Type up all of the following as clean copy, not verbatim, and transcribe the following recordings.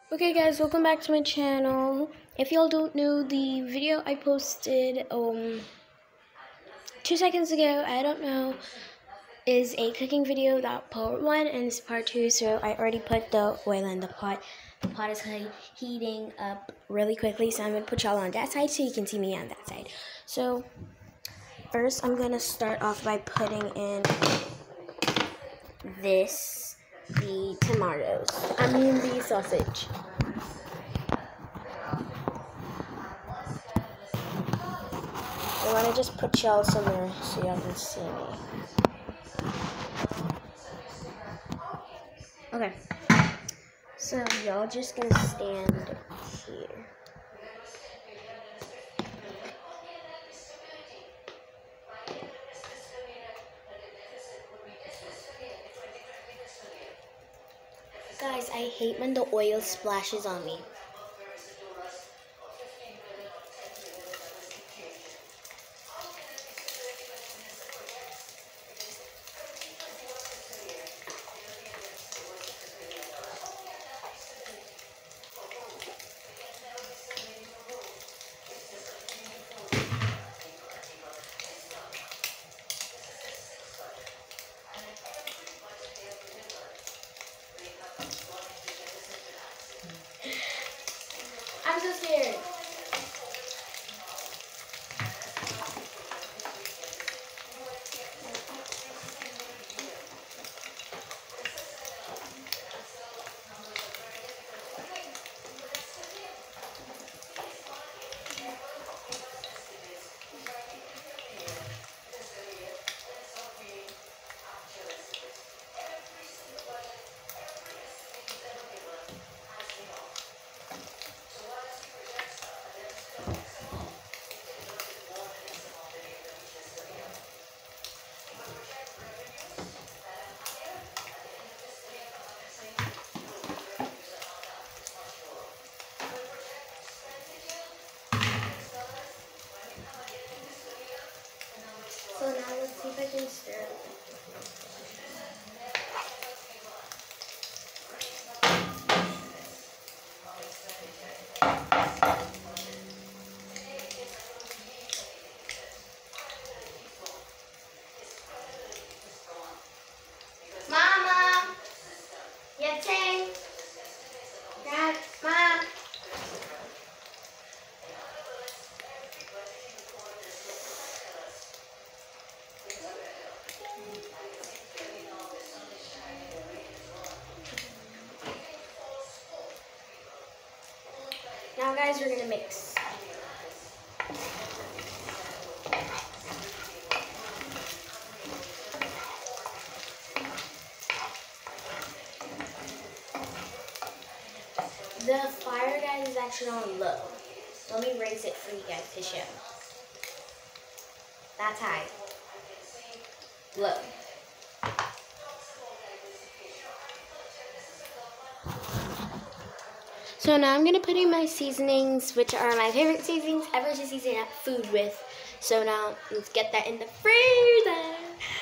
Okay guys, welcome back to my channel. If y'all don't know, the video I posted 2 seconds ago, I don't know, is a cooking video. That part 1 and it's part 2, so I already put the oil in the pot. The pot is heating up really quickly, so I'm going to put y'all on that side so you can see me on that side. So first I'm going to start off by putting in the tomatoes. I mean the sausage. I want to just put y'all somewhere so y'all can see me. Okay. So y'all just gonna stand here. Guys, I hate when the oil splashes on me. I'm so scared. So now let's see if I can stir it. Mama! Yatsing! Dad! Mom! Now guys, we're gonna mix. The fire, guys, is actually on low. Let me raise it for you guys to show. That's high. Low. So now I'm gonna put in my seasonings, which are my favorite seasonings ever to season food with. So now let's get that in the freezer.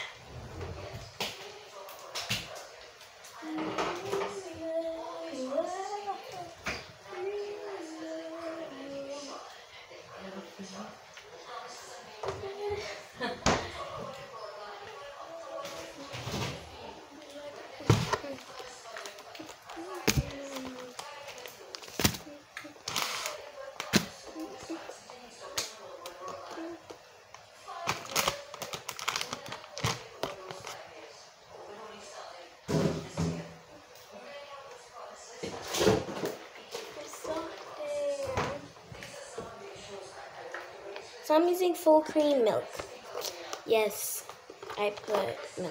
So I'm using full cream milk. Yes, I put milk.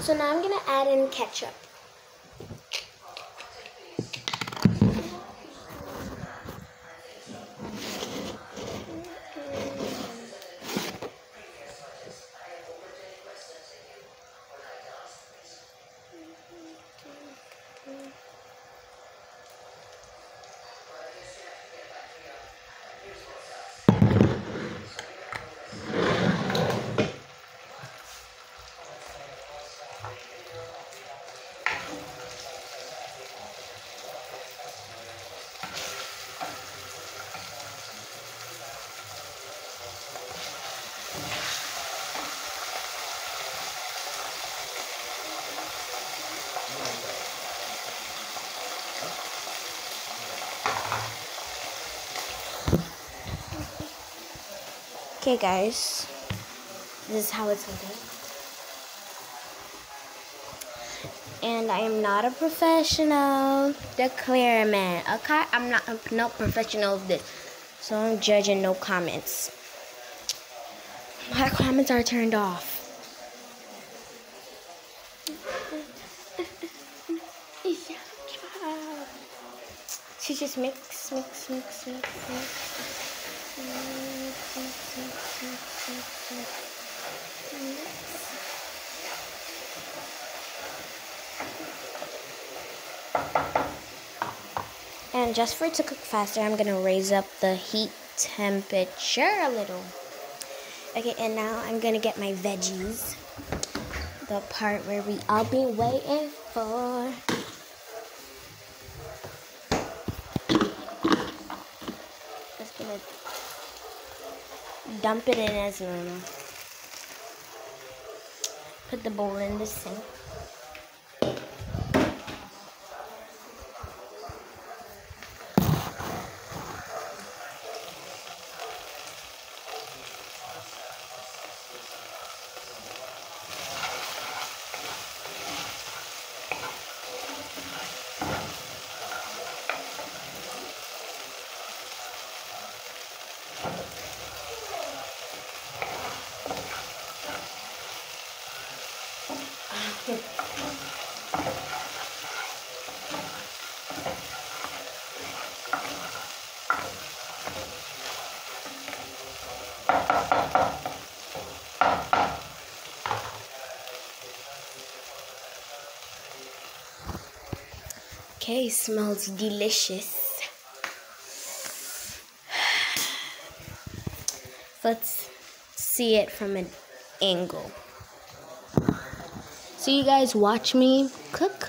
So now I'm gonna add in ketchup. Okay guys, this is how it's looking. And I am not a professional declare man. Okay, I'm not no professional of this. So I'm judging no comments. My comments are turned off. She just mix. And just for it to cook faster, I'm gonna raise up the heat temperature a little. Okay, and now I'm gonna get my veggies. The part where we all been waiting for. Just gonna dump it in as normal. Put the bowl in the sink. Okay, smells delicious. Let's see it from an angle. So you guys watch me cook.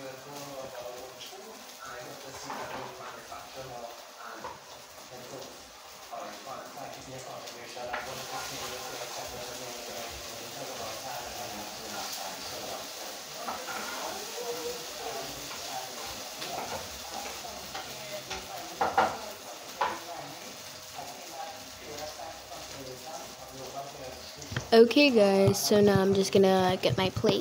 Okay guys, so now I'm just gonna get my plate.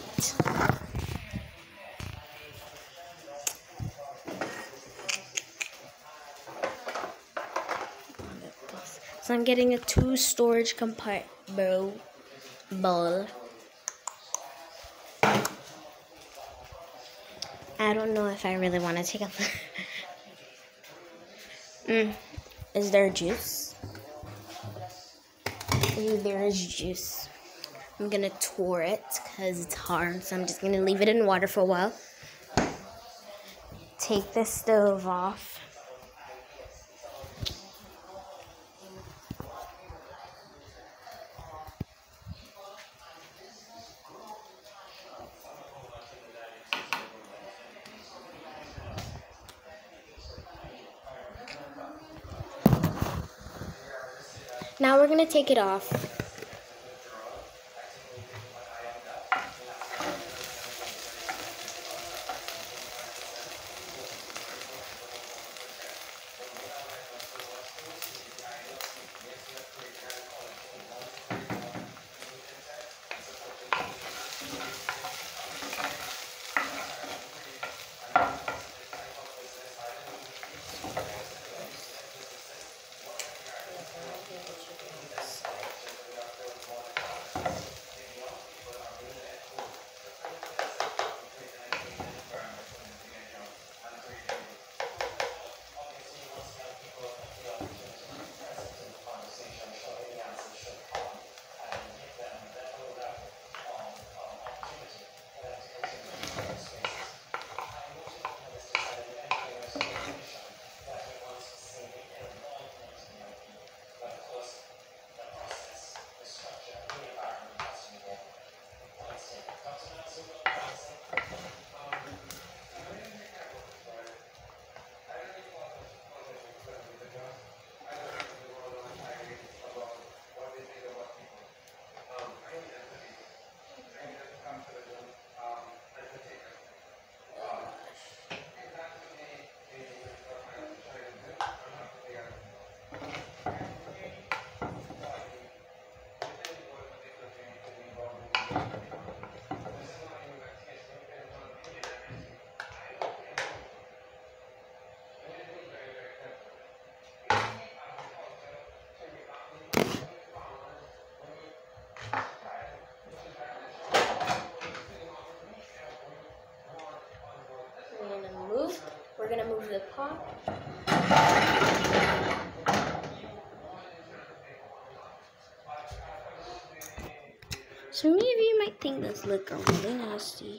So I'm getting a 2 storage compartment bowl. I don't know if I really want to take a Is there juice? Ooh, there is juice. I'm gonna tour it because it's hard, so I'm just gonna leave it in water for a while. Take the stove off. Now we're gonna take it off. We're gonna move the pot. So many of you might think this looks really nasty,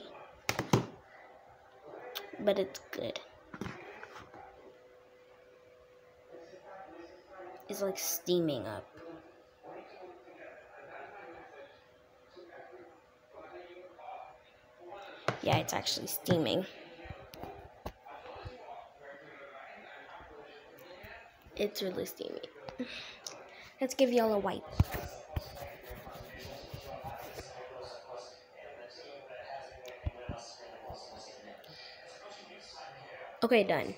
but it's good. It's like steaming up. Yeah, it's actually steaming. It's really steamy. Let's give y'all a wipe. Okay, done.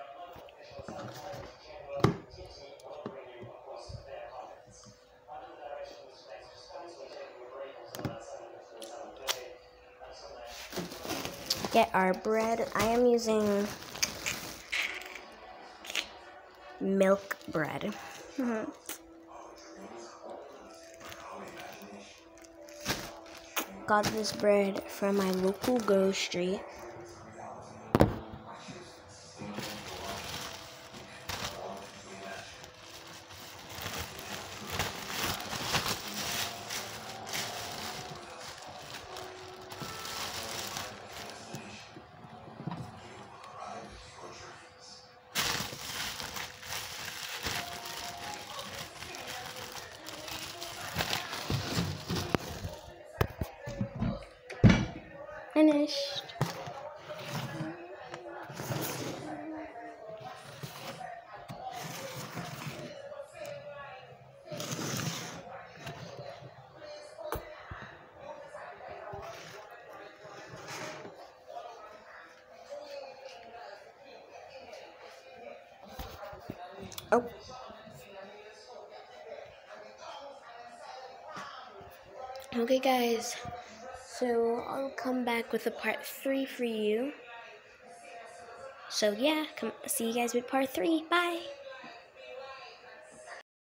Get our bread. I am using milk bread. Got this bread from my local grocery. Finished. Oh. Okay, guys. So I'll come back with a part 3 for you. So yeah, see you guys with part 3. Bye.